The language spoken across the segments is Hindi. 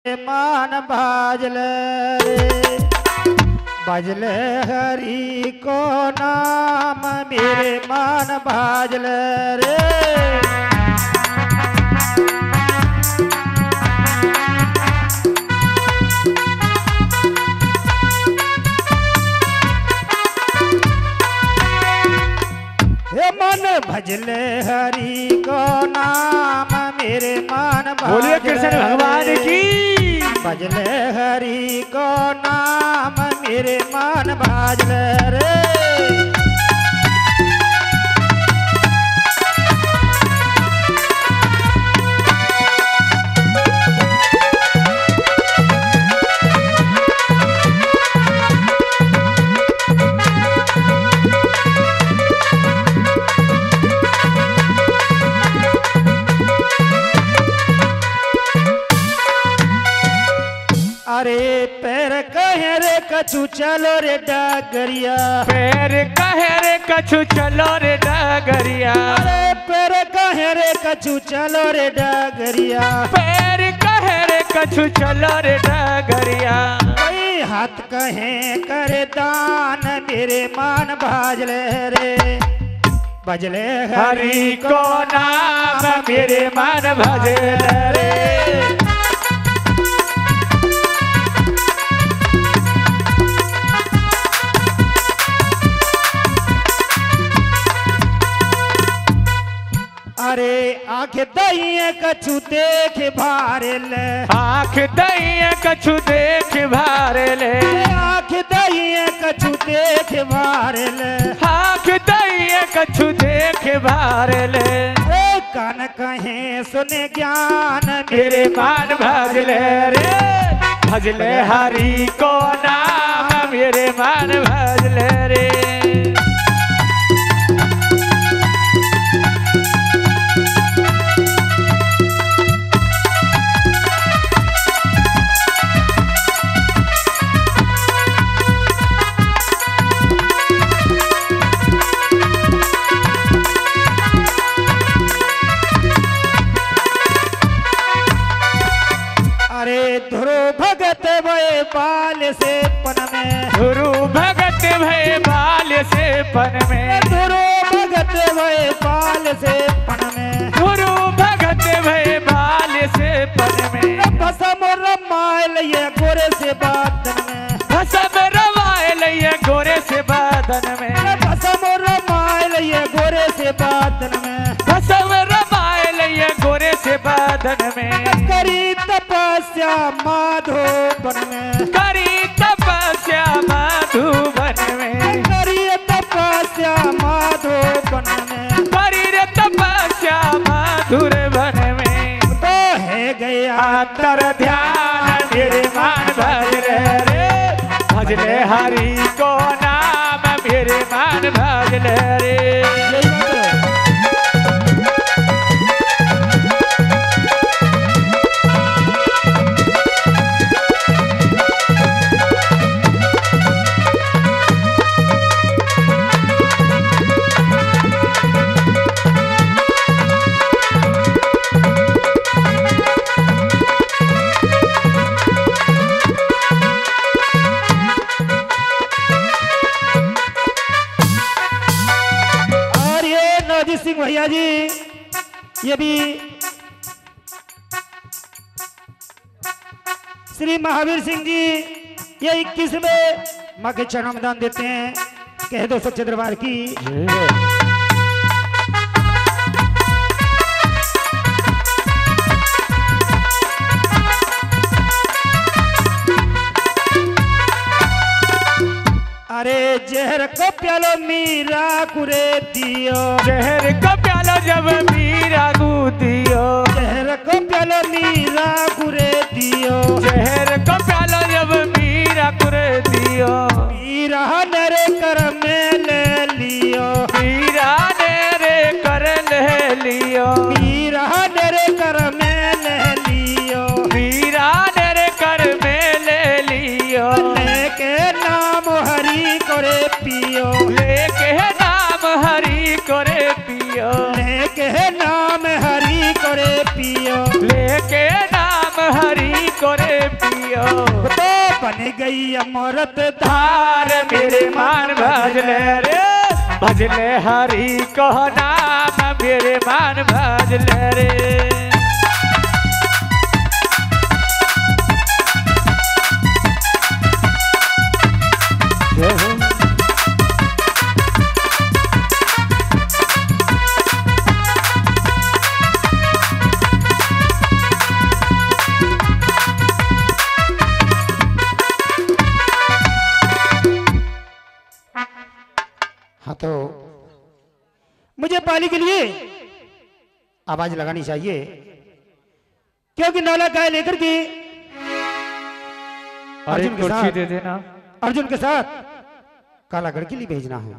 मान भाजले भजले हरि को नाम मेरे मान भाजले रे। मन भजले हरि को नाम मेरे मान बोलिए कृष्ण भगवान की। भजले हरि को नाम मेरे मान भाजले रे। अरे पैर कहे रे कछु चलो रे डागरिया। पैर कहे रे कछु चलो रे डागरिया। अरे पैर कहे रे कछु चलो रे डागरिया। पैर कहे रे कछु चलो रे डागरिया। कई हाथ कहे करे दान मेरे मान भाजले रे। भजले हरि को नाम मेरे मान भजले रे। अरे आँख दइए कछु देख भारल। आँख दइए कछु देख भारल। आँख दइए कछु देख भारल। आँख दइए कछु देख भारल। कान कहे सुने ज्ञान मेरे मान भजले रे। भजले हरि को नाम मेरे मान भजले रे। धुरु भगत भय बाल से पन में। धुरु भगत भय बाल से पन में। धुरु भगत भय बाल से पन में। धुरु भगत भय बाल से पन में। भसम रमायल ये गोरे से बादन में। भसम रमायल ये गोरे से बादन में। भसम रमायल ये गोरे से बादन में। भसम रमायल ये गोरे से बादन में। करी तपस्या माधोबन में। करी तपस्या माधोबन में। करी तपस्या माधोबन में। करी रे तपस्या माधुरवन में। तो है गया अंतर ध्यान मेरे मान भजले रे। भजले हरि को नाम मेरे मान भजले रे। सिंह भैया जी ये भी श्री महावीर सिंह जी ये 21वें माँ के चरणों में दान देते हैं। कह दो सच्चे दरबार की। अरे जहर को प्यालो मीरा कुरे दियो। जहर को प्यालो जब मीरा को दियो। जहर को प्यालो मीरा कुरे दियो। जहर को प्यालो जब मीरा कुरे दियो। मीरा नरे कर में ले लियो। मीरा नरे कर ले लियो। मीरा नरे कर में ले लियो। मीरा नरे कर में ले लियो। लेके नाम हरि करे पियो। लेके नाम हरि करे पियो। लेके नाम हरि करे पियो। लेके नाम हरि तो बन गई अमृत धार मेरे मान भजले रे भजले हरि को नाम मेरे मान भजले रे हाँ तो मुझे पाली के लिए आवाज लगानी चाहिए क्योंकि नाला गाय लेकर के अर्जुन के साथ दे देना अर्जुन के साथ कालागढ़ के लिए भेजना है।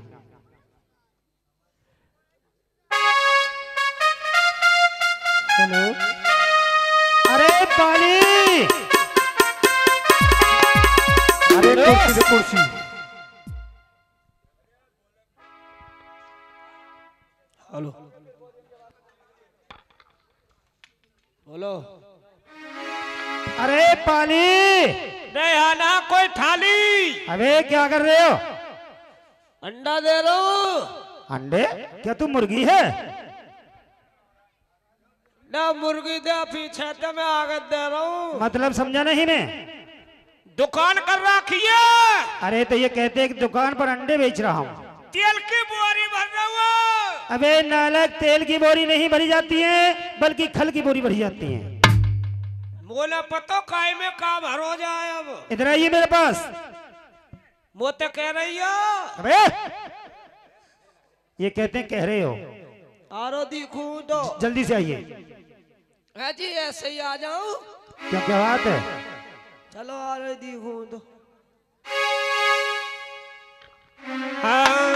हेलो अरे पाली अरे कुर्सी हेलो बोलो। अरे पाली नहीं आना कोई थाली। अबे क्या कर रहे हो? अंडा दे रहा हूँ। अंडे? क्या तू मुर्गी है? ना मुर्गी दे पीछे तो मैं आगे दे रहा हूँ। मतलब समझा नहीं ने? दुकान कर रखी है। अरे तो ये कहते हैं कि दुकान पर अंडे बेच रहा हूँ। तेल की बोरी भर रहा हूँ। अबे नालक, तेल की बोरी नहीं भरी जाती है बल्कि खल की बोरी भरी जाती है। बोला पतो काय में का भर हो जाए। अब इधर आइए मेरे पास। मोते कह रही हो। अबे ये कहते हैं कह रहे हो। आरो दिखूं तो जल्दी से आइए। है जी ऐसे ही आ जाऊं। क्या बात है? चलो आरो दिखूं तो। हाँ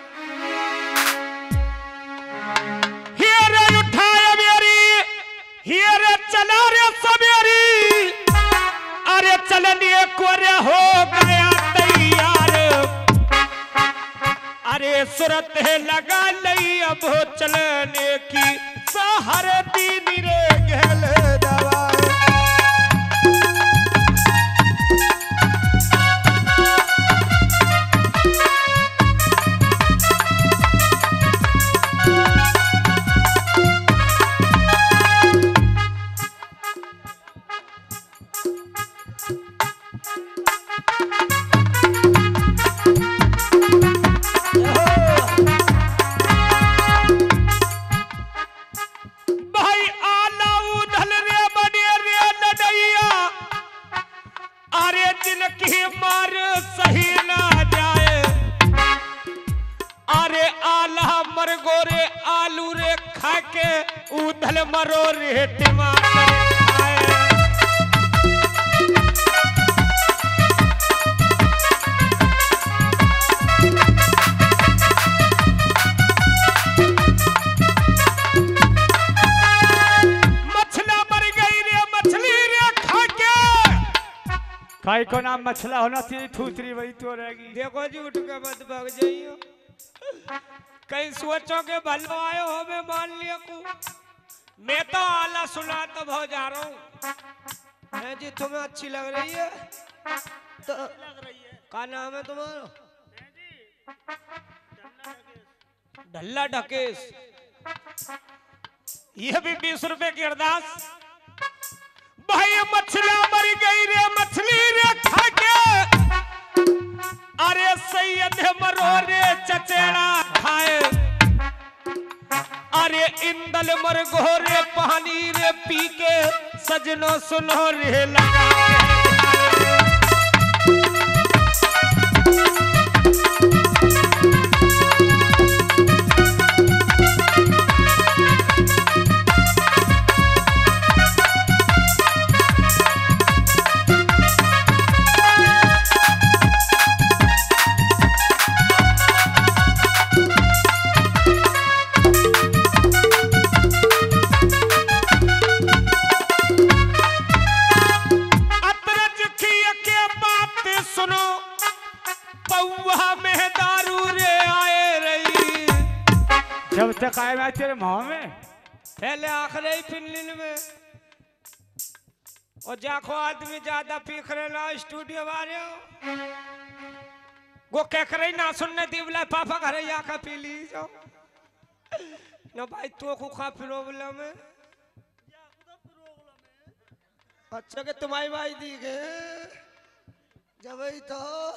हीरे उठाया मेरी हीरे चला रे सवेरी। अरे चलने को रे हो गया तैयार। अरे सूरत है लगा लई अब चलने की सहर दीन रे गहल दवा। उधल मरो रे टमाटर मछला मर गई रे मछली रे खा के। खाई को नाम मछला होना चाहिए ठूसरी वही तो रहेगी। देखो जी उठ के मत भाग जाइयो। कहीं सोचो के भलो आयो हो मैं मान लिया को। मैं तो आला सुना तो बहुत जा रहा हूँ। है जी तुम्हें अच्छी लग रही है तो क्या नाम है तुम्हारा? ढल्ला ढकेश। यह भी 20 रुपए की अरदास। भाई मछला मर गई रे मछली रे खा के। अरे सैयद मरो रे चचेड़ा खाए। अरे इंदल मर घोरे पानी रे पी के सजनो सुनो रे लगा। जब तक आए मैं तेरे मुंह में पहले आखिरी पिल्लिन में और जाखो आदमी ज्यादा पीख रहे ना स्टूडियो वाले वो कह रही ना सुनने दी बोला पापा घरे आकर पी ली जाओ ना भाई तो को खा प्रॉब्लम है। अच्छा के तुम्हारी भाई दी गए जब ही तो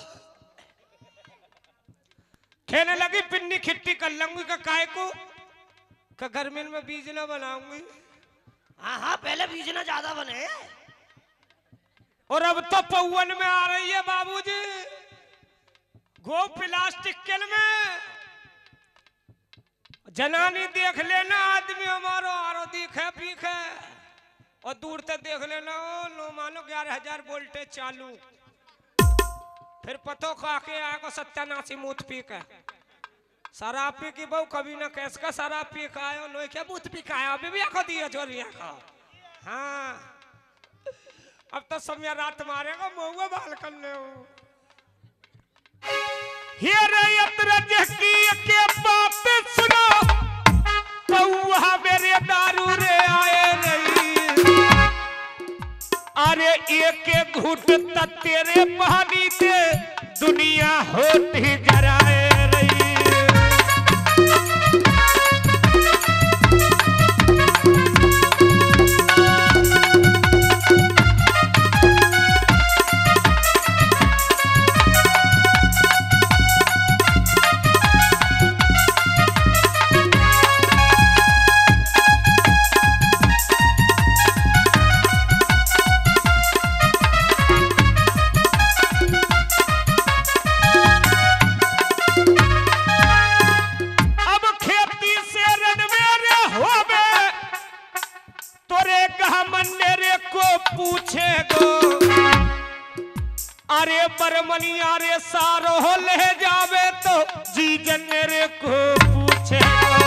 खेलने लगी पिन्नी खिट्टी कर लूंगी का काय को का गर्मी में बीज ना बनाऊंगी। हाँ हाँ पहले बीज ना ज्यादा बने और अब तो पौवन में आ रही है बाबूजी गो प्लास्टिक के में जनानी देख लेना आदमी हमारो आरो दिखे पीखे और दूर से देख लेना ओ नो मानो 11,000 वोल्टेज चालू फिर पतो खा के आएगा सत्यानाशी मूत पी के शराब पी की बहु कभी ना कैस का शराब पी का आयो नो क्या मूत पी का आया अभी भी आखो दिया चोरिया का। हाँ अब तो समय रात मारेगा मऊआ बाल करने हो के बात सुनो पौआ मेरे दारू रे आए नहीं अरे एक घुट तेरे पानी के दुनिया होती जराए रही। अरे बरमनिया रे सारो ले जावे तो जी जन्ने को पूछे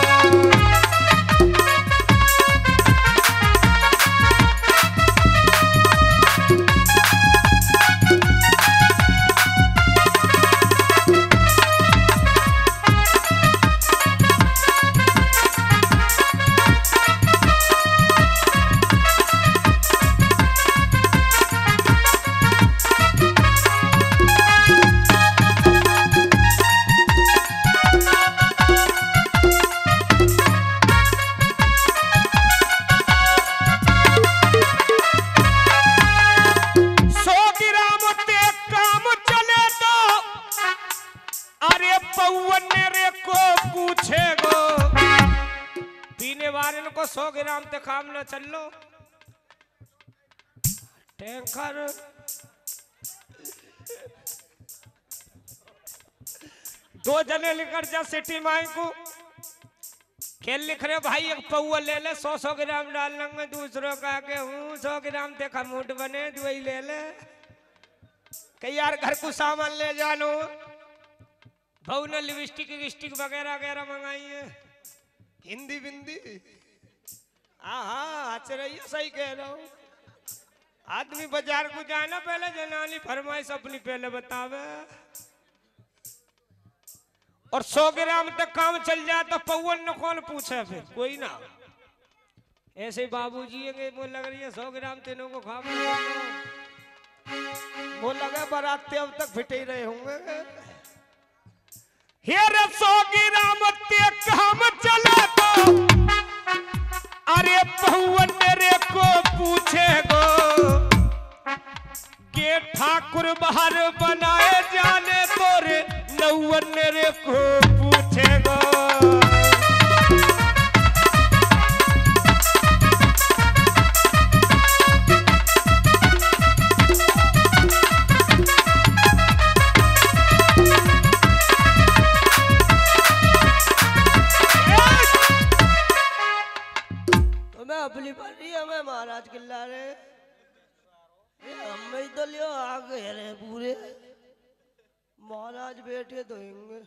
को 100 ग्राम ते काम न चलो टैंकर दो जने लेकर जा सिटी माई को खेल लिख रहे भाई एक पौआ ले ले 100 ग्राम डाल लेंगे दूसरों का के हूँ 100 ग्राम ते खमूट बने दुई ले ले कई यार घर को सामान ले जानो भाव ने लिपस्टिक वगैरह वगैरह मंगाई है हिंदी बिंदी। हाँ अच्छा रही सही कह रहा हूँ आदमी बाजार को जाना पहले जनानी फरमाइश अपनी पहले बतावे और 100 ग्राम तक काम चल जाए तो पौवन न कौन पूछे फिर कोई ना ऐसे बाबूजी है वो लग रही है 100 ग्राम तीनों को खा वो लगा बारात अब तक फिटे ही रहे होंगे। 100 ग्राम ते काम चले तो अरे पौवन मेरे को पूछे गो के ठाकुर बाहर बनाए जाने तोरे नौवन मेरे को पूछे गो। अपनी परी हमें महाराज किल्ला रे हम तो लियो आ गए रे पूरे महाराज बैठे तो होंगे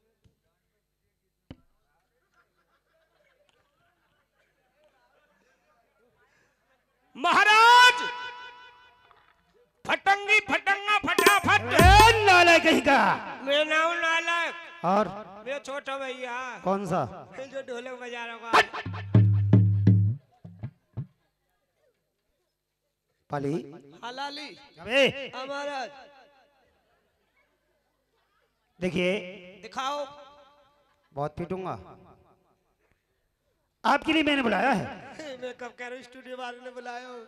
महाराज फटंगी फटंगा फटाफट नालायक कहीं का मैं नाम नालायक और मैं छोटा भैया कौन सा जो ढोलक बजा रहा पाली हलाली अबे महाराज देखिए दिखाओ। बहुत पीटूंगा। आपके लिए मैंने बुलाया है। मैं कब कह रहा हूँ स्टूडियो वाले ने बुलाया हो।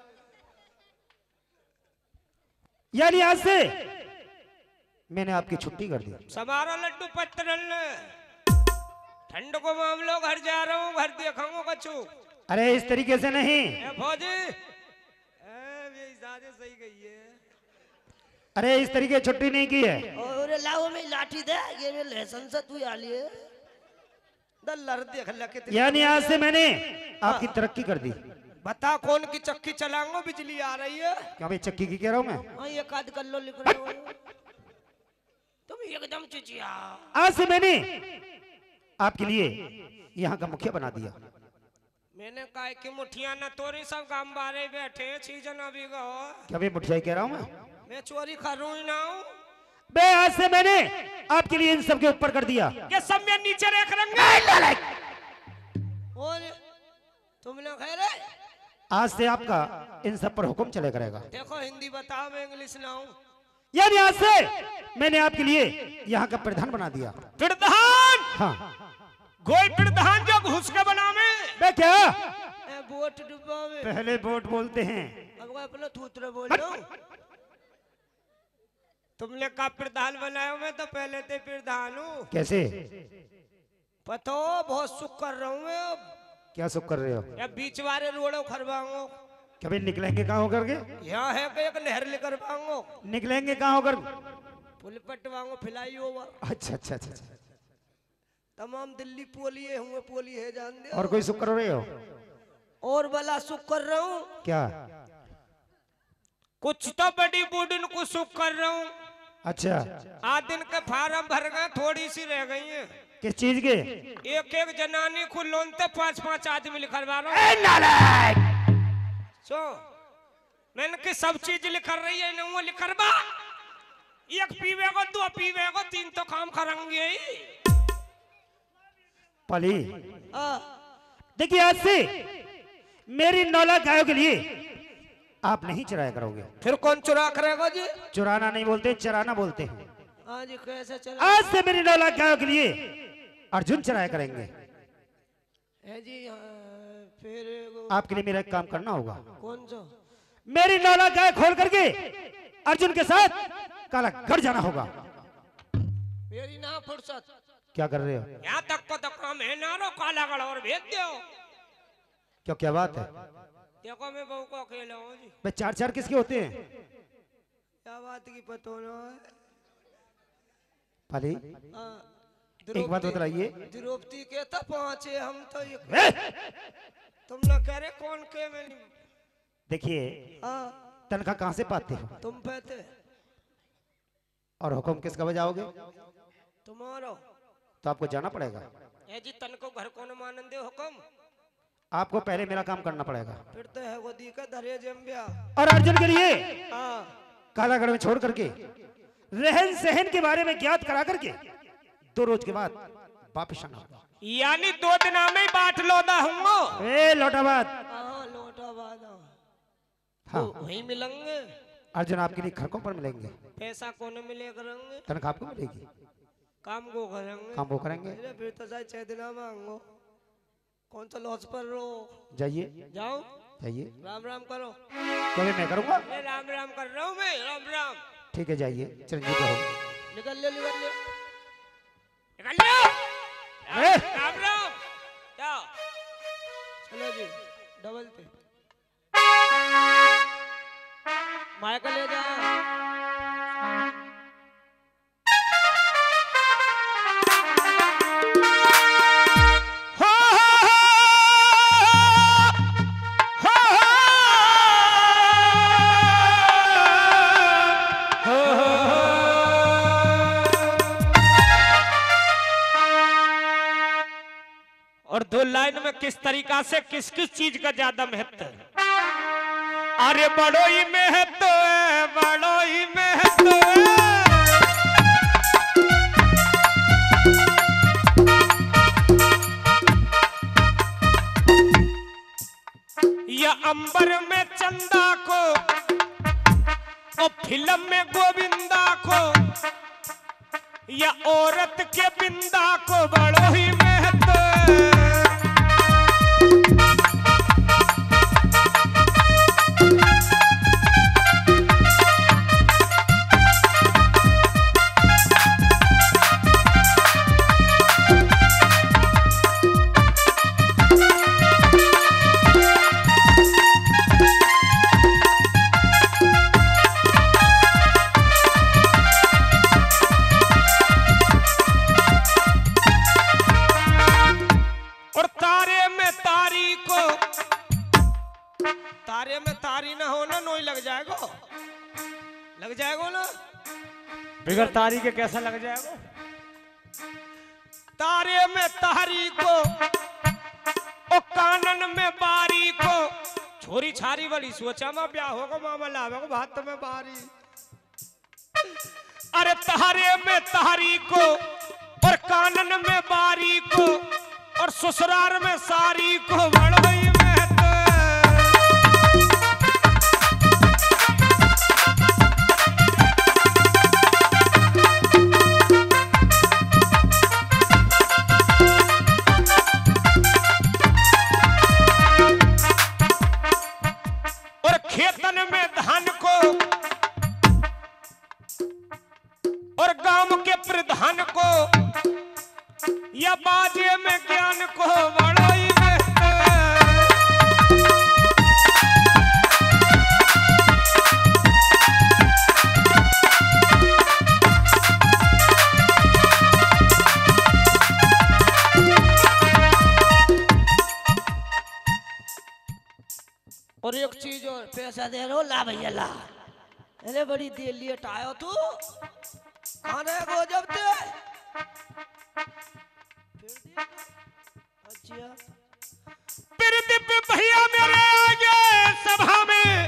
यानी आज से मैंने आपकी छुट्टी कर दी। समारो लड्डू पत्तरल ठंड को मामलो घर जा रहा हूँ, घर देखाऊंगा कछु। अरे इस तरीके से नहीं। ए फौजी ये इजाजत सही गई है। अरे इस तरीके से छुट्टी नहीं की है। और लाओ में लाठी दे, ये में लहसुन से तू आली है दल्लर देख लके। यानी आज से मैंने आपकी तरक्की कर दी। बता कौन की चक्की चलाऊंगा, बिजली आ रही है। क्या भाई चक्की की कह रहा हूँ मैं? हाँ ये काद कर लो लिख रहे हो तुम एकदम चिचिया। आज से मैंने आपके लिए यहाँ का मुखिया बना दिया। मैंने कहा कि मुठिया न तोरी सब गांव बारे बैठे सीजन अभी गो। क्या भाई मुठिया कह रहा हूँ मैं चोरी कर रहा हूँ ना हूँ। बे आज से मैंने आपके लिए इन सब के ऊपर कर दिया। ये सब मैं नीचे रख रंगे। और तुमने कह रहे आज से आपका इन सब पर हुक्म चले करेगा। देखो हिंदी बताओ, मैं इंग्लिश ना हूँ। यानी आज से मैंने आपके लिए यहाँ का प्रधान बना दिया। प्रधान? हाँ कोई प्रधान जो घुस के बना में? बे क्या वोट डुबा में पहले वोट बोलते हैं। अब अपना थूतरा बोल लो। तुमने कहा प्रधान बनाया, मैं तो पहले से प्रधान हूँ। कैसे? पतो बहुत सुख कर रहा हूँ मैं अब। क्या सुख कर रहे हो? या बीच वाले रोड़ो खरवाऊंगो। कभी निकलेंगे कहाँ होकर के? यहाँ है कि एक नहर लेकर पाऊंगो। निकलेंगे कहाँ होकर? पुल पटवाऊंगो फिलाई ओवर। अच्छा अच्छा अच्छा अच्छा। तमाम दिल्ली पोलिए हुए पोली है जान दे। और कोई सुख कर रहे हो? और भला सुख कर रहा हूँ। क्या? कुछ तो बड़ी बूढ़ी को सुख कर रहा हूँ। अच्छा आज दिन के फार्म भर गए, थोड़ी सी रह गई है। किस चीज के? एक एक जनानी को लोन ते 5-5 आदमी लिखवा रहा हूँ। सो मैंने कि सब चीज लिख रही है, वो लिखरबा। एक पीवे को, दो पीवे को, 3 तो काम करेंगे ही। पाली देखिए आज से मेरी 9 लाख गायों के लिए आप नहीं चराया करोगे। फिर कौन चुरा करेगा जी? चुराना नहीं बोलते, चराना बोलते हैं। आज कैसे चला? आज से मेरी 9 लाख गायों के लिए अर्जुन चराया करेंगे। है जी फिर आपके लिए मेरा एक काम करना होगा। कौन सा? मेरी 9 लाख गाय खोल करके अर्जुन के साथ कालागढ़ जाना होगा। मेरी ना फुर्सत। क्या कर रहे हो? यहाँ तक को तो काम है ना, रो कालागढ़ और भेज दो। क्या क्या बात है? देखो मैं बहू को अकेला हूँ जी। भाई 4-4 किसके होते हैं? क्या बात की पतो ना है? पाली एक बात बतलाइए। द्रौपदी के तो 5 है, हम तो ये तुम ना कह रहे कौन के में नहीं। देखिए तनख्वाह कहाँ से पाते हो? तुम पाते और हुक्म किसका बजाओगे? तुम्हारा तो आपको जाना पड़ेगा। ए जी तन को घर कौन मानन दे हुक्म। आपको पहले मेरा काम करना पड़ेगा। फिर तो है वो दी का धरे जम्बिया। और अर्जुन के लिए हाँ कालागढ़ में छोड़ करके रहन सहन के बारे में ज्ञात करा करके 2 रोज के बाद वापिस आना होगा। यानी 2 दिन में ही बांट लोदा हूँ। ए लौटाबाद। हाँ लोटाबाद हाँ वहीं मिलेंगे। अर्जुन आपके लिए खरकों पर मिलेंगे। पैसा कौन मिले करेंगे? तनख्वाह आपको मिलेगी। काम को करेंगे। काम वो करेंगे। अरे फिर तो जाए 6 दिन मांगो। कौन सा लॉस पर रो? जाइए जाओ जाइए। राम राम करो। कभी मैं करूंगा। मैं राम राम कर रहा हूँ, मैं राम राम। ठीक है जाइए चिरंजीव रहो। निकल ले निकल ले। निकल लो। ए! राम राम। जाओ चलो जी डबल पे माइक ले जा। और 2 लाइन में किस तरीका से किस किस चीज का ज्यादा महत्व है? अरे बड़ो ही महत्व है, बड़ो ही महत्व है। या अंबर में चंदा को फिल्म में गोविंदा को या औरत के बिंदा को बड़ो ही महत्व। तारे में तारी ना हो ना नोई लग जाएगा ना बिगर तारी के कैसा लग जाएगा। तारे में तारी को ओ कानन में बारी को छोरी छारी वाली सोचा में ब्याह होगा मामा लावे को भात में बारी। अरे तारे में तारी को और कानन में बारी को और ससुराल में सारी को बड़ोई खेतन में धान को और गांव के प्रधान को या बाजे में ज्ञान को बड़ोई और एक चीज और पैसा दे रहा हो ला भैया ला। अरे बड़ी देर लिए आयो तू खाने को जब ते अच्छा प्रदीप भैया मेरे आगे सभा में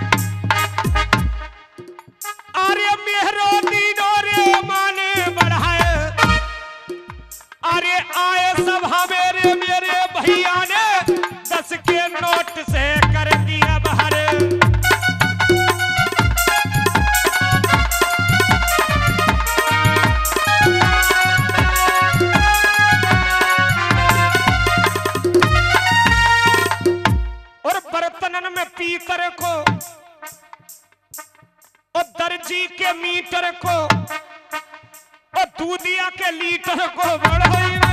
आर्य मेहरो दीनो रे माने बढ़ाए। अरे आए सभा मेरे मेरे भैया ने 10 के नोट से कर दिया बाहर। और बर्तनन में पीतर को और दर्जी के मीटर को और दूधिया के लीटर को बढ़ोई में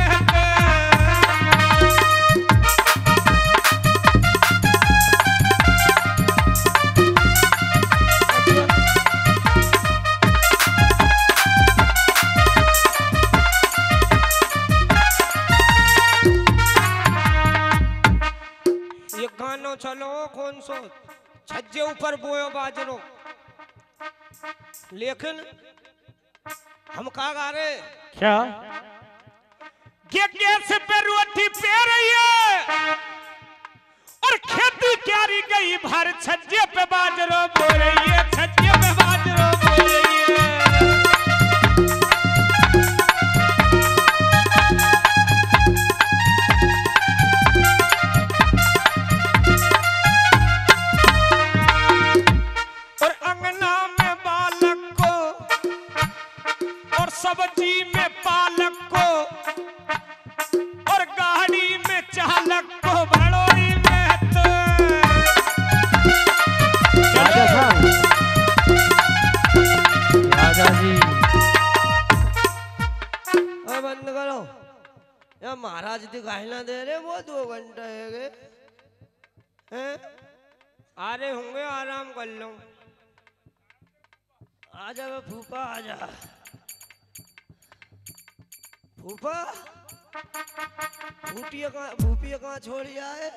चलो कौन सो छज्जे ऊपर बोयो बाजरो। लेकिन हम कहा गा रहे क्या गैस पे रोटी पे रही है और खेती क्यारी गई भर छज्जे पे बाजरो बो रही है, छज्जे पे बाजरो बो रही है। सब्जी में पालक को और गाड़ी में चालक को बड़ोई में तो राजा साहब राजा जी बंद करो या महाराज दिखाई ना दे रहे वो 2 घंटा है अरे होंगे आराम कर लो। आजा वे फूफा आजा फूफा भूपिया कहाँ छोड़ी आए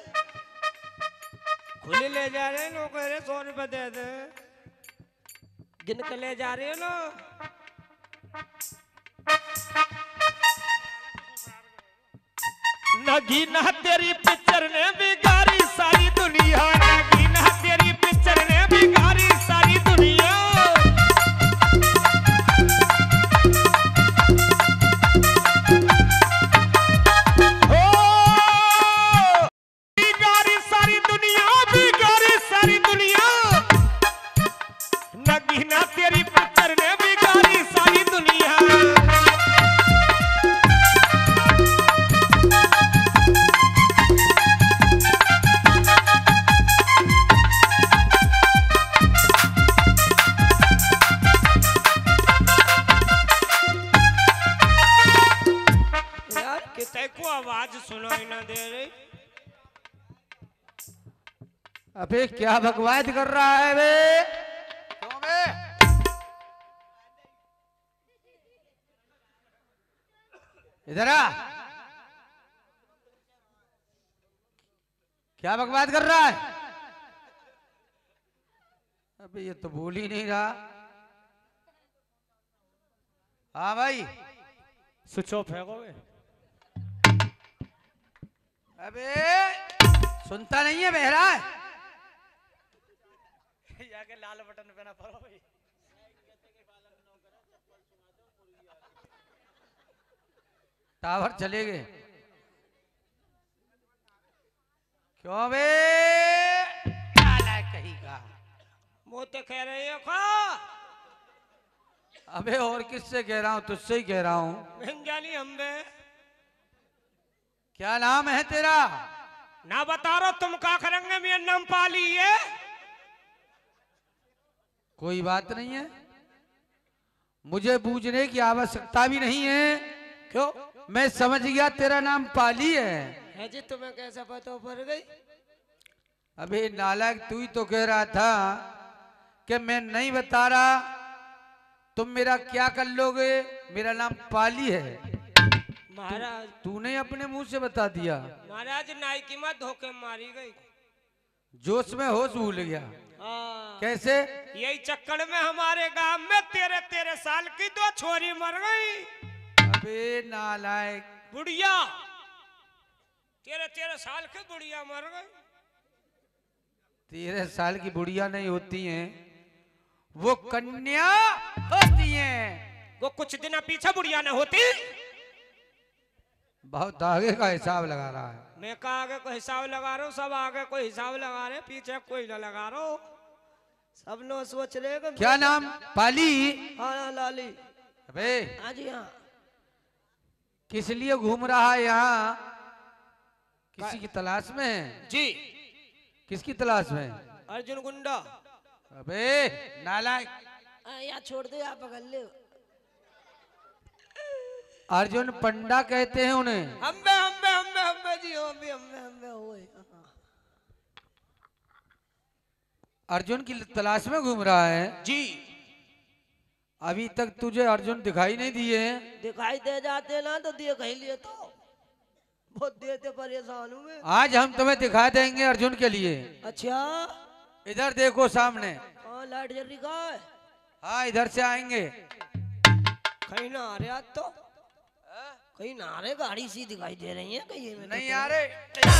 खुले ले जा रहे नो कह रहे 100 रुपए दे दे गिन के ले जा रहे हो ना। नगीना तेरी पिक्चर ने बिगाड़ी सारी दुनिया, नगीना तेरी पिक्चर ने बिगाड़ी सारी दुनिया। बिगाड़ी सारी दुनिया नगीना तेरी पुत्र ने बिगाड़ी सारी दुनिया। यार कितने को आवाज सुनाई ना दे रही। अबे क्या बकवाद कर रहा है बे? क्यों बे? इधर आ। क्या बकवाद कर रहा है? अबे ये तो बोल ही नहीं रहा। हाँ भाई, स्विच ऑफ है वो। अबे सुनता नहीं है, बहरा है। जाके लाल बटन पे ना पड़ो भाई। टावर चले गए। क्यों बे? कहीं का वो तो कह रहे हो खा। अबे और किससे कह रहा हूं? तुझसे ही कह रहा हूं। महंगानी हम बे। क्या नाम है तेरा? ना बता रहा तुम का करेंगे, मेरा नाम पाली है। कोई बात नहीं है, मुझे बूझने की आवश्यकता भी नहीं है। क्यों मैं समझ गया तेरा नाम पाली है जी? तुम्हें कैसा पता पड़ गई? अबे नालायक, तू ही तो कह रहा था कि मैं नहीं बता रहा, तुम मेरा क्या कर लोगे? मेरा नाम पाली है। महाराज तूने अपने मुंह से बता दिया। महाराज नाई की मत धोखे मारी गई। जोश में होश भूल गया। हाँ। कैसे? यही चक्कर में हमारे गांव में 13-13 साल की 2 छोरी मर गई। अबे नालायक, बुढ़िया 13-13 साल की बुढ़िया मर गई। 13 साल की बुढ़िया नहीं होती हैं, वो कन्या होती हैं। वो कुछ दिन पीछे बुढ़िया न होती। बहुत आगे का हिसाब लगा रहा है। मैं का आगे कोई हिसाब लगा रहा हूँ, सब आगे कोई हिसाब लगा रहे, पीछे कोई न लगा रहा हूँ। सब लोग सोच रहे कि क्या नाम? पाली? हाँ लाली। अबे हाँ जी हाँ। किस लिए घूम रहा है यहाँ? किसी की तलाश में है? जी किसकी तलाश में? अर्जुन गुंडा। अबे नालायक, यहाँ छोड़ दे, आप पकड़ ले। अर्जुन पंडा कहते हैं उन्हें। हम्बे हम्बे हम्बे हम्बे जी, हम्बे हम्बे हम्बे हुए। अर्जुन की तलाश में घूम रहा है जी। अभी तक तुझे अर्जुन दिखाई नहीं दिए हैं? दिखाई दे जाते ना तो देख ही लिए तो बहुत देते, परेशान हुए। आज हम तुम्हें दिखा देंगे अर्जुन के लिए। अच्छा इधर देखो सामने। हाँ, लाइट जल रही कहाँ है? हाँ इधर से आएंगे। कहीं ना आ रहे आज तो। कहीं नारे गाड़ी सी दिखाई दे रही है कहीं में। नहीं आ रहे।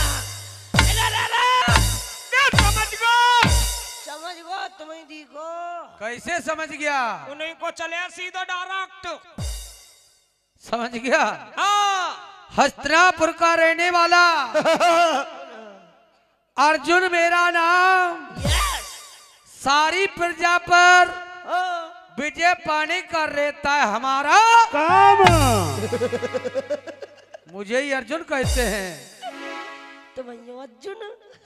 समझ गो। समझ गो, तुम्हें देखो। कैसे समझ गया? उन्हीं को चले सीधा डायरेक्ट। समझ गया? हाँ। हस्तिनापुर का रहने वाला अर्जुन मेरा नाम। यस। सारी प्रजा पर हाँ। विजय पाने का रहता है हमारा काम। मुझे ही अर्जुन कहते हैं। तुम्हें अर्जुन?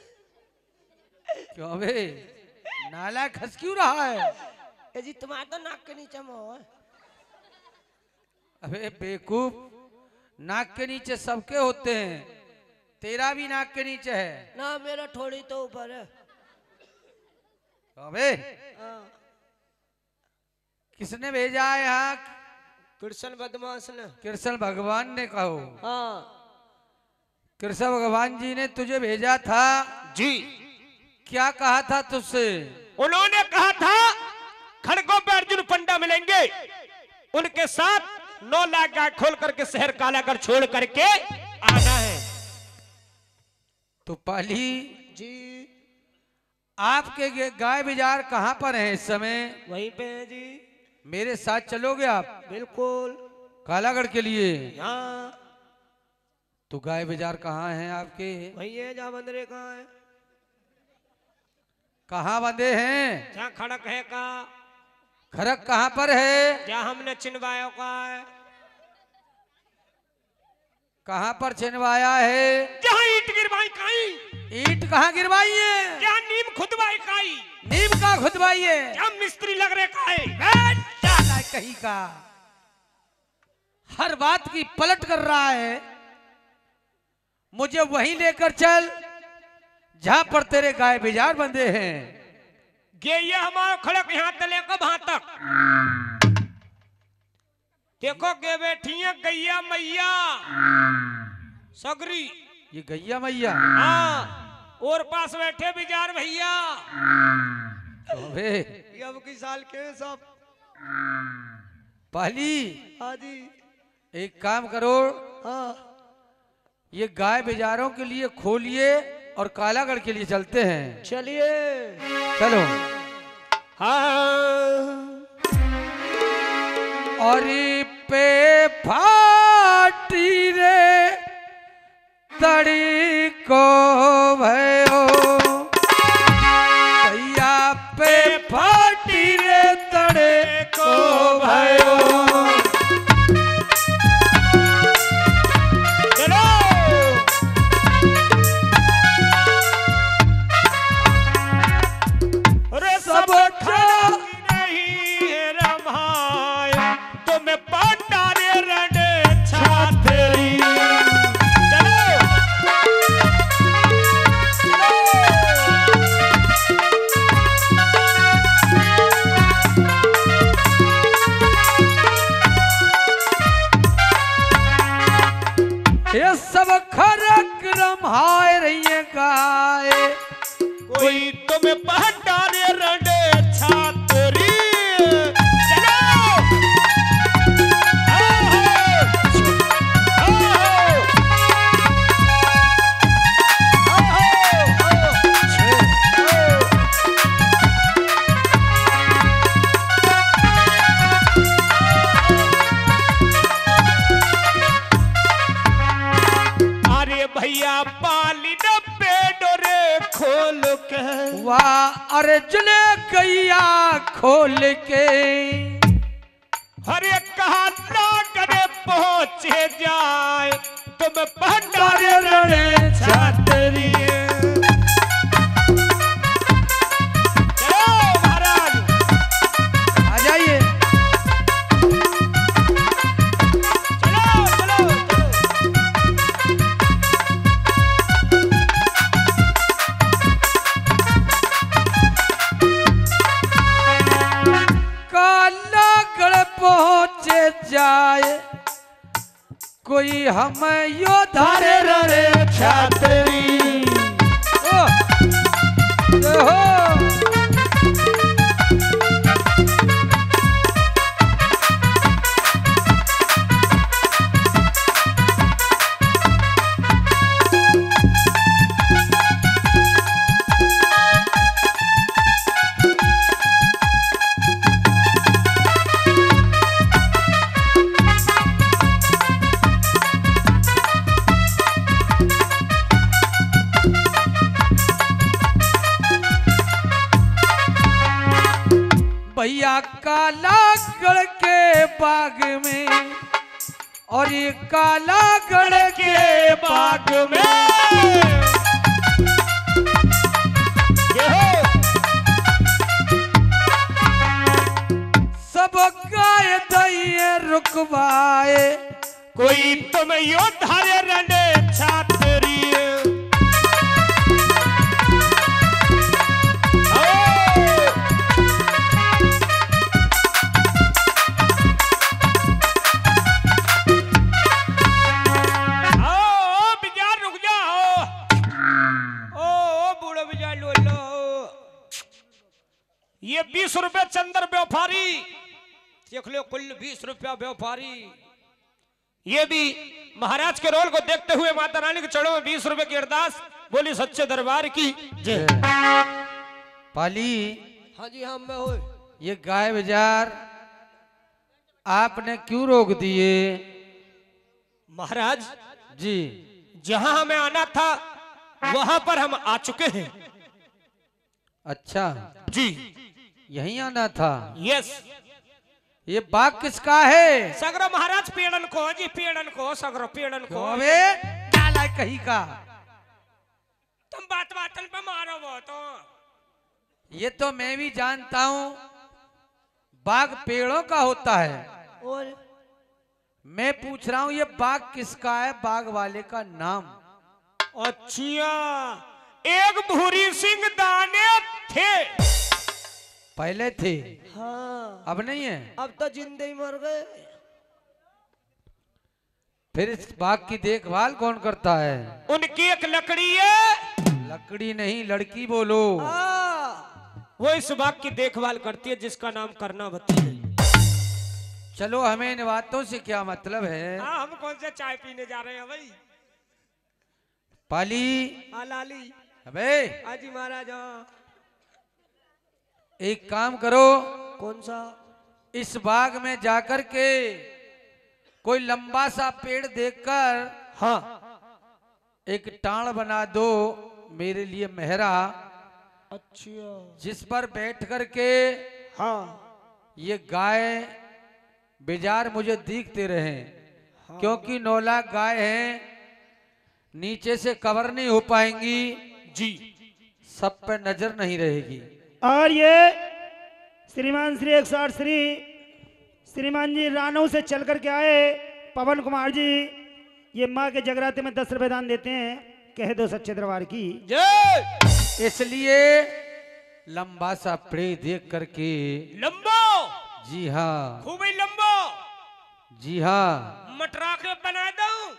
क्यों बे नालायक, हंस क्यों रहा है? ए जी तुम्हारा तो नाक के नीचे मुंह है। अबे बेवकूफ, नाक के नीचे सबके होते हैं, तेरा भी नाक के नीचे है। ना मेरा थोड़ी तो ऊपर है। अबे हाँ। किसने भेजा है यहाँ? कृष्ण बदमाश ने। कृष्ण भगवान ने कहो। हाँ। कृष्ण भगवान जी ने तुझे भेजा था। जी। क्या कहा था तुझसे? उन्होंने कहा था खड़गों पे अर्जुन पंडा मिलेंगे, उनके साथ 9 लाख गाय खोल करके शहर कालागढ़ छोड़ करके आना है। तो पाली जी आपके गाय बाजार कहाँ पर है इस समय? वहीं पे है जी। मेरे साथ चलोगे आप बिल्कुल। कालागढ़ के लिए? यहाँ तो गाय बाजार कहाँ है आपके? वही है जहाँ बंदरे कहाँ है, कहाँ बंधे हैं? जहाँ खड़क है का खरक कहाँ पर है? जहाँ हमने चिनवाया का है। कहाँ पर छिनवाया है? जहाँ ईंट गिरवाई काई। ईंट कहाँ गिरवाई है? जहाँ नीम खुदवाई काई। नीम का खुदवाई है? जहाँ मिस्त्री लग रहे काई। कहीं का हर बात की पलट कर रहा है। मुझे वहीं लेकर चल जहां पर तेरे गाय बिजार बंधे हैं। ये हमारा खड़क यहाँ से लेकर वहां तक। देखो गे बैठी है गैया मैया सगरी। ये गैया मैया? हाँ, और पास बैठे बिजार भैया। ये अब की साल के सब पहली आदि। एक काम करो, हाँ ये गाय बिजारों के लिए खोलिए और कालागढ़ के लिए चलते हैं। चलिए। चलो। हाँ और पे फाटी रे तड़ी को भयो, भैया पे फाटी रे तड़े को भयो। चलो रे सब खड़क नहीं है रमाय तुम्हें पटारे रडे छातरी। ये सब खरक रमाए रही है गाय, कोई तुम्हें पटारे रडे छातरी। चलो अरे भैया पाली डब्बे डोरे खोल के। वाह अर्जुन गैया खोल के। हरे कहा ना करे पहुंचे जाए तुम पटारे रड़े छातरी। चलो महाराज आ जाइए। चलो चलो चलो। कालागढ़ पहुंचे जाए कोई हम योद्धा रे रे छातरी। ओ, देखो। भैया कालागढ़ के बाग में और ये कालागढ़ के बाग में ये हो सब गाय दइए रुकवाए कोई तुम योद्धा रे रडे छातरी। ये 20 रुपए चंदर व्यापारी देख लो, कुल 20 रुपया व्यापारी। ये भी महाराज के रोल को देखते हुए माता रानी के चरणों में 20 रुपए की अरदास। बोली सच्चे दरबार की जय। पाली हाँ जी हम में हो। ये गाय बाजार आपने क्यों रोक दिए? महाराज जी जहां हमें आना था वहां पर हम आ चुके हैं। अच्छा जी यहीं आना था। यस। ये बाग किसका है? सगरो महाराज पेड़न को जी, पेड़न को सगरो पेड़न को। अबे नालायक कहीं का, तुम बात बातन पे मारो वो तो। ये तो मैं भी जानता हूँ बाग पेड़ों का होता है। और मैं पूछ रहा हूँ ये बाग किसका है, बाग वाले का नाम। अच्छा, एक भूरी सिंह दाने थे, पहले थे, हाँ अब नहीं है। अब तो जिंदे ही मर गए। फिर इस बाग की देखभाल कौन करता है? उनकी एक लकड़ी है, लकड़ी नहीं लड़की बोलो। हाँ वो इस बाग की देखभाल करती है जिसका नाम कर्णावती है। चलो हमें इन बातों से क्या मतलब है। हाँ, हम कौन से चाय पीने जा रहे हैं भाई? पाली, हाँ लाली, अबे आजी महाराज। हाँ, एक काम करो, कौन सा? इस बाग में जाकर के कोई लंबा सा पेड़ देखकर हाँ, एक टाण बना दो मेरे लिए मेहरा, अच्छा जिस पर बैठ करके हाँ, ये गाय बेजार मुझे दिखते रहे। क्योंकि 9 लाख गाय हैं, नीचे से कवर नहीं हो पाएंगी जी। सब पे नजर नहीं रहेगी। और ये श्रीमान श्री 108 श्रीमान जी रानों से चल करके आए पवन कुमार जी, ये माँ के जगराते में 10 रुपए दान देते हैं, कह दो सच्चे दरबार की जय। इसलिए लंबा सा पेड़ देख करके, लंबो, जी हाँ, खूब ही लंबो, जी हाँ। मटरा के बना दूं?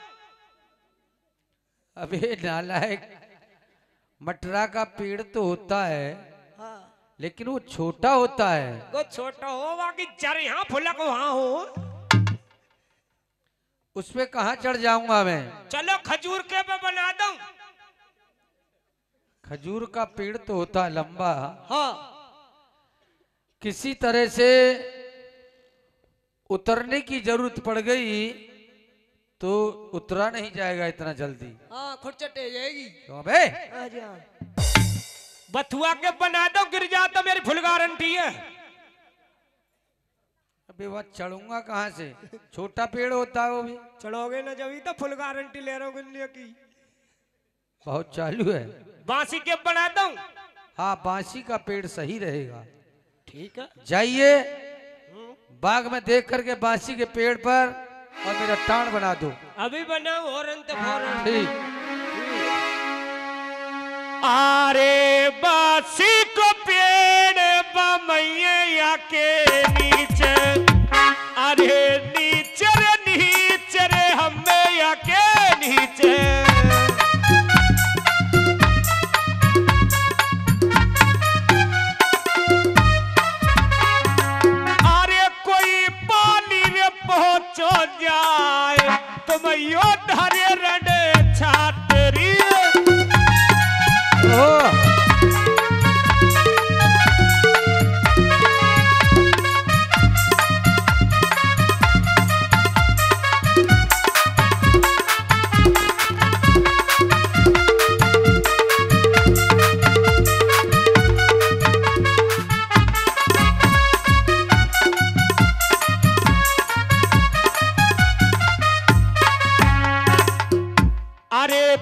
अबे नालायक, मटरा का पेड़ तो होता है हाँ लेकिन वो छोटा होता है। वो छोटा हो, बाकी जड़ यहाँ फुलक वहां हो। उस पे कहाँ चढ़ जाऊंगा मैं? चलो खजूर के पे बना दूं? खजूर का पेड़ तो होता है लंबा। हाँ किसी तरह से उतरने की जरूरत पड़ गई तो उतरा नहीं जाएगा इतना जल्दी। हाँ खुरचटे जाएगी। तो अबे हाँ जी हाँ। बथुआ के बना दो, गिर जा तो मेरी फुल गारंटी है। अबे वह चढ़ूंगा कहाँ से? छोटा पेड़ होता है वो भी। चढ़ोगे ना जब तो फुल गारंटी ले रहा हूँ गुल्लियों की। बहुत चालू है। बांसी के बना दूं? हाँ बांसी का पेड़ सही रहेगा। ठीक है, जाइए बाग में देख करके बांसी के पेड़ पर और मेरा टाण बना दो। अभी बनाओ और फौरन। ठीक। आरे बांसी को पेड़ बमैया के नीचे, अरे नीचे रे नीचे रे हमें या के नीचे। अरे कोई पानी में पहुंचो जाए तुम यो धरे रडे छात्री। अरे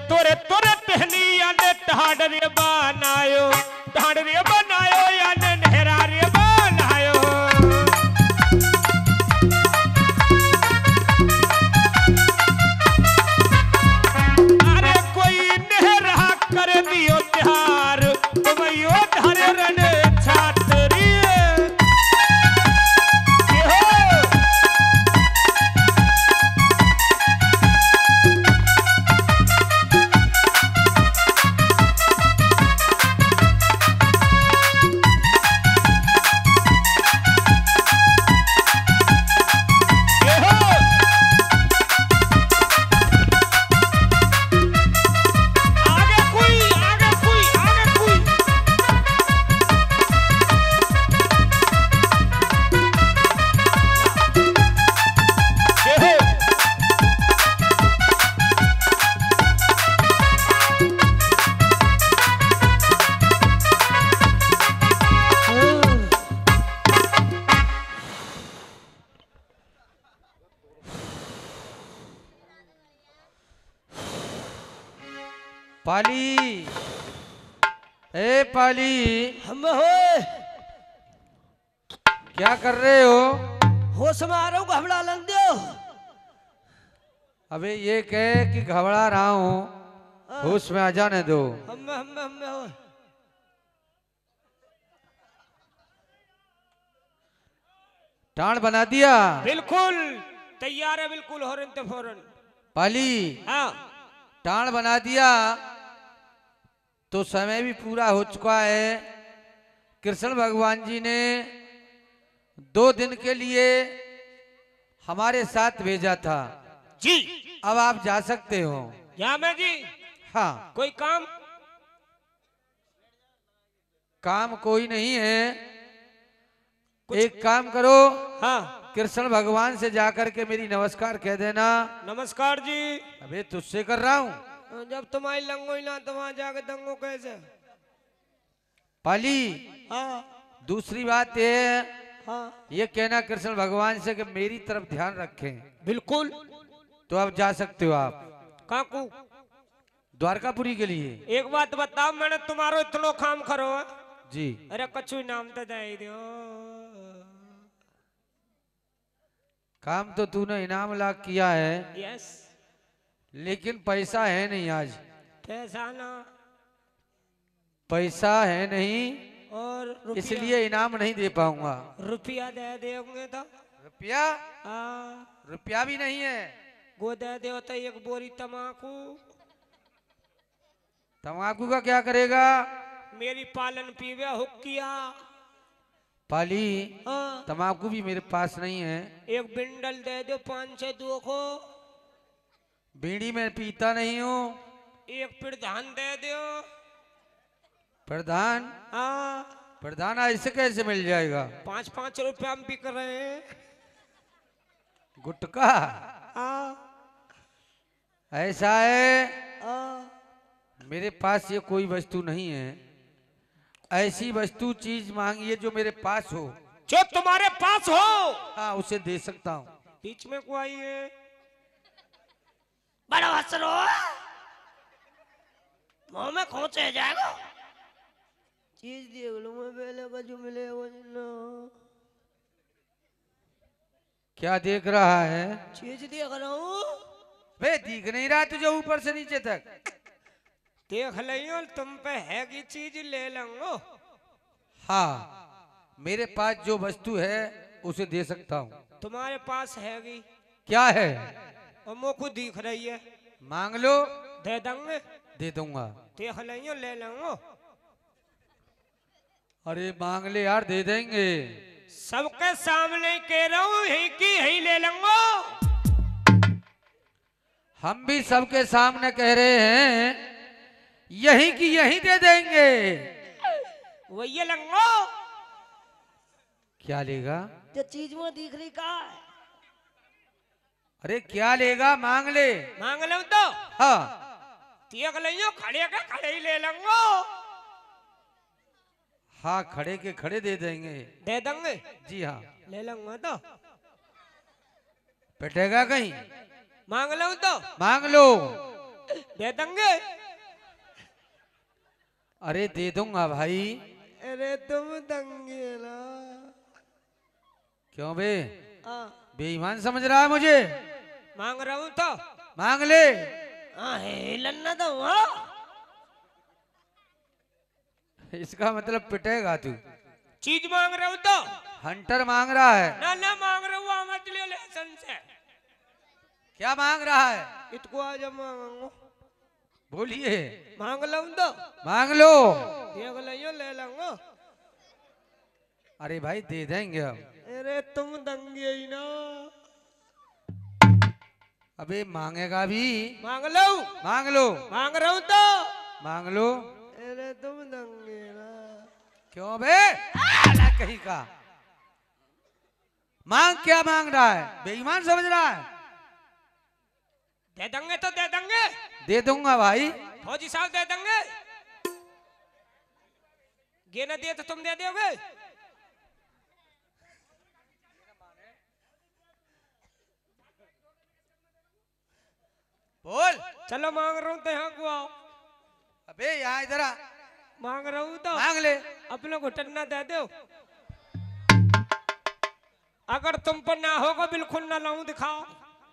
पाली, ए पाली, हम होए क्या कर रहे हो? होश में आ रहा हूँ, घबरा लन दो। अबे ये कह कि घबरा रहा हूँ, होश में आ जाने दो। हम होए टाण बना दिया बिल्कुल तैयार है, बिल्कुल हो रहे फौरन। पाली, हाँ टाण बना दिया तो समय भी पूरा हो चुका है। कृष्ण भगवान जी ने 2 दिन के लिए हमारे साथ भेजा था। जी, अब आप जा सकते हो। या मैं जी हाँ, कोई काम? काम कोई नहीं है। एक काम करो, हाँ कृष्ण भगवान से जाकर के मेरी नमस्कार कह देना। नमस्कार जी। अबे तुझसे कर रहा हूँ। जब तुम्हारी लंगो ही ना तो वहां जाके दंगो कैसे? पाली, हाँ दूसरी बात ये है, हाँ ये कहना कृष्ण भगवान से कि मेरी तरफ ध्यान रखें। बिल्कुल। तो अब जा सकते हो आप काकू द्वारकापुरी के लिए। एक बात बताओ, मैंने तुम्हारो इतनो काम करो है? जी, अरे कछु नाम तो दे दो। काम तो तूने इनाम लाख किया है, यस। लेकिन पैसा है नहीं आज। पैसा ना पैसा है नहीं, और रुपया, इसलिए इनाम नहीं दे पाऊंगा। रुपया दे दोगे तो? रुपया? हाँ रुपया भी नहीं है। वो दे दो तो एक बोरी तमाकू। तम्बाकू का क्या करेगा? मेरी पालन पीवे हुक्किया। पाली, हाँ तम्बाकू भी मेरे पास नहीं है। एक बिंडल दे दो 5-6 को। बीड़ी में पीता नहीं हूँ। एक प्रधान दे दो। प्रधान? हाँ प्रधान ऐसे कैसे मिल जाएगा? 5-5 रुपया में बिक रहे हैं। गुटका? हाँ ऐसा है, हाँ मेरे पास ये कोई वस्तु नहीं है। ऐसी वस्तु चीज मांगिए जो मेरे पास हो। जो तुम्हारे पास हो। हाँ, उसे दे सकता हूँ। बीच में को आई है। बड़ा हसरो मुंह में खोचे जाएगा। चीज देख लो, मैं पहले का जो मिले वो ना। क्या देख रहा है? चीज देख रहा हूँ। वे दिख नहीं रहा तुझे ऊपर से नीचे तक? देख लियो, तुम पे है की चीज ले लूंगो। हाँ, मेरे पास जो वस्तु है उसे दे सकता हूँ। तुम्हारे पास हैगी? क्या है? और मुँह को दिख रही है। मांग लो, दे देंगे। दे दूंगा। देख लियो, ले लूंगो। अरे मांग ले यार, दे देंगे। सबके सामने कह रहा हूँ, यही की यही ले लूंगो। हम भी सबके सामने कह रहे हैं, यही की यही दे देंगे। वही लूंगो। क्या लेगा? जो चीज में दिख रही का है। अरे क्या लेगा? मांग ले। मांग लो तो। हाँ, देख लियो, खड़े के खड़े ही ले लूंगो। हाँ, खड़े के खड़े दे देंगे। दे देंगे। जी हाँ। ले लूंगा तो। पिटेगा कहीं? मांग लो तो। मांग लो। दे देंगे। अरे दे दूंगा भाई। अरे तुम दंगे ना। क्यों बे? हाँ बेईमान समझ रहा है मुझे? मांग रहा हूँ तो। मांग ले। हाँ है लन्ना तो वहाँ। इसका मतलब पिटेगा तू। चीज मांग रहा हूँ तो। हंटर मांग रहा है। ना ना मांग रहा हूँ, मत ले लेसन से। क्या मांग रहा है? इतको आज मांगो। बोलिए। मांग लो तो। मांग लो। देख लियो, ले लूंगा। अरे भाई दे देंगे हम। अरे तुम दंगे ही ना। अबे मांगेगा भी। मांग लो। मांग लो। मांग रहा हूँ तो। मांग लो। अरे तुम दंगे ना। क्यों बे? आला कहीं का। मांग क्या मांग रहा है? बेईमान समझ रहा है? दे देंगे तो दे देंगे। दे दूंगा भाई। फौजी साहब दे देंगे। गे न दिए तो तुम दे दोगे। बोल। चलो मांग रहा हूँ तो यहाँ को आओ। अबे यहाँ इधर आ, मांग रहा हूँ तो मांग ले। अपने घुटन ना दे दो। अगर तुम पर ना होगा बिल्कुल ना लाऊं, दिखाओ।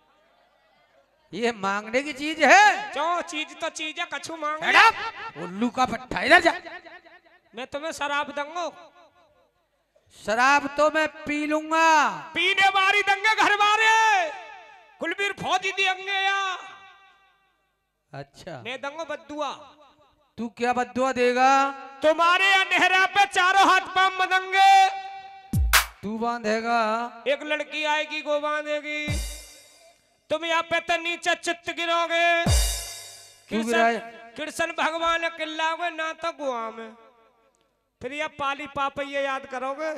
ये मांगने की चीज है? जो चीज तो चीज है, कछु मांग Shut ले। up! उल्लू का पट्टा, इधर जा। मैं तुम्हें शराब दूंगा। शराब तो मैं पी लूंगा। पीने मारी दंगे घर मारे, कुलबीर फौजी देंगे या अच्छा, मैं दूंगा बद्दुआ। तू क्या बद्दुआ देगा? तुम्हारे अंधेरा पे चारों हाथ पांव बंधेंगे। तू बांधेगा? एक लड़की आएगी वो बांधेगी। तुम यहाँ पे तो नीचे चित्त गिरोगे। क्यों गिराए? कृष्ण भगवान ने किल्लाओगे ना तो गुआ में। फिर ये पाली पापैया याद करोगे।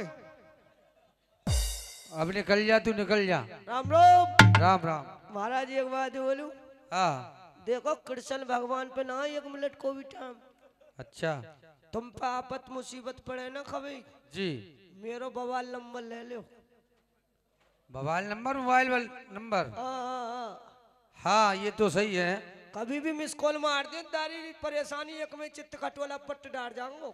अब निकल जा, तू निकल जा। राम राम। राम राम। महाराज एक बात बोलूं, हाँ। देखो कृष्ण भगवान पे ना एक मिनट को भी टाइम। अच्छा तुम पे आपत मुसीबत पड़े ना कभी, जी। मेरो बवाल नंबर ले लो। Mobile number? Mobile number? हाँ ये तो सही है। कभी भी मिस कॉल मार दे, दारी परेशानी एक में चित्त कटवाला पट्ट डाल जाऊंगा।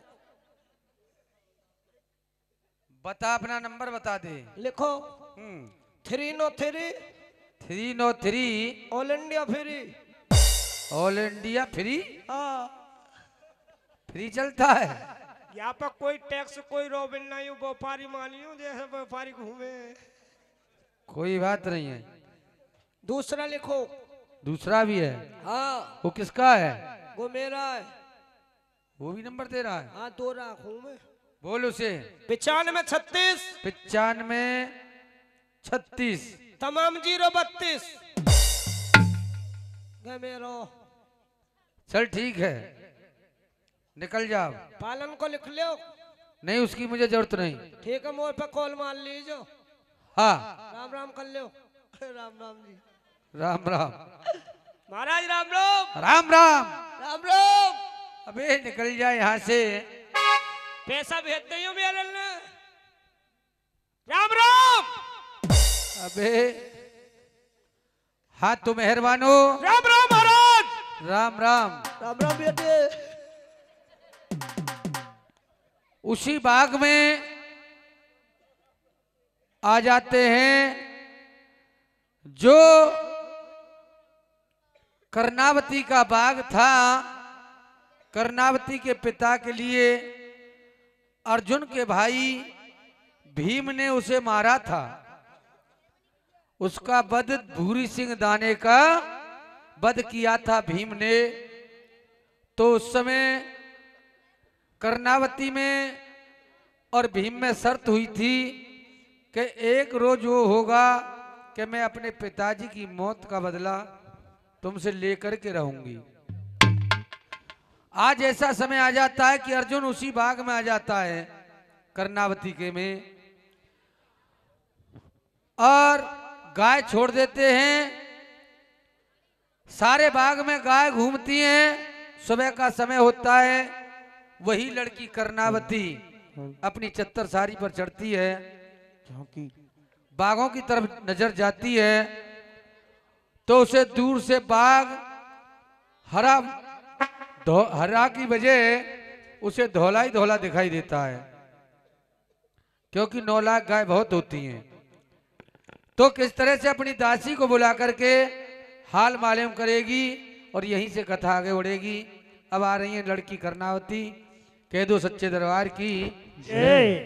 बता, अपना नंबर बता दे। लिखो 303 303 all India free. All India free? हाँ फ्री चलता है? यहाँ पर कोई टैक्स कोई रोबिन नहीं, व्यापारी मानियो जैसे व्यापारी घूमे। कोई बात नहीं है। दूसरा लिखो। दूसरा भी है? हाँ वो किसका है? वो मेरा है। वो भी नंबर दे रहा है? हाँ दो रखूं मैं। बोल उसे। 95 36 95 36 तमाम 032। मेरो चल ठीक है, निकल जाओ। पालन को लिख लो। नहीं उसकी मुझे जरूरत नहीं। ठीक है, मोर पे कॉल मार लीजो। हाँ। राम राम कर लो। राम राम जी। राम राम। महाराज राम राम। राम राम। राम राम। अबे निकल जा यहाँ से। पैसा भेज दो मेरे ने। राम राम। अबे हाँ तो मेहरबान हो। राम राम महाराज। राम राम। राम राम बेटे। उसी बाग में आ जाते हैं जो कर्णावती का बाग था। कर्णावती के पिता के लिए अर्जुन के भाई भीम ने उसे मारा था। उसका वध भूरी सिंह दाने का वध किया था भीम ने। तो उस समय कर्णावती में और भीम में शर्त हुई थी कि एक रोज वो होगा कि मैं अपने पिताजी की मौत का बदला तुमसे लेकर के रहूंगी। आज ऐसा समय आ जाता है कि अर्जुन उसी बाग में आ जाता है कर्णावती के में, और गाय छोड़ देते हैं। सारे बाग में गाय घूमती हैं। सुबह का समय होता है, वही लड़की कर्णावती अपनी चत्तर सारी पर चढ़ती है, बागों की तरफ नजर जाती है तो उसे दूर से बाग हरा की बजाय उसे धौला ही धौला दिखाई देता है, क्योंकि 9 लाख गाय बहुत होती हैं। तो किस तरह से अपनी दासी को बुला करके हाल मालूम करेगी और यहीं से कथा आगे बढ़ेगी। अब आ रही है लड़की कर्णावती। कह दो सच्चे दरबार की जय।